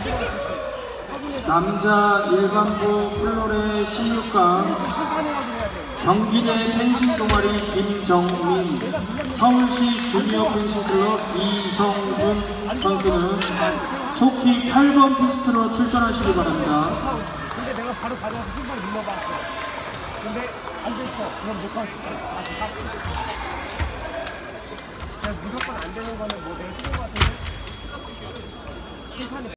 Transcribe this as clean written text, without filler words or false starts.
남자 일반부 플로레 16강 경기대 펜싱 동아리 김정민, 서울시 주니어 펜싱 클럽 이성준 선수는 속히 8번 피스트로 출전하시기 바랍니다. 근데 내가 바로 가져와서 신발 눌러봤어. 근데 안 됐어. 그럼 못 가겠어. 무조건 안 되는 거는 뭐 내가 필요 같은데?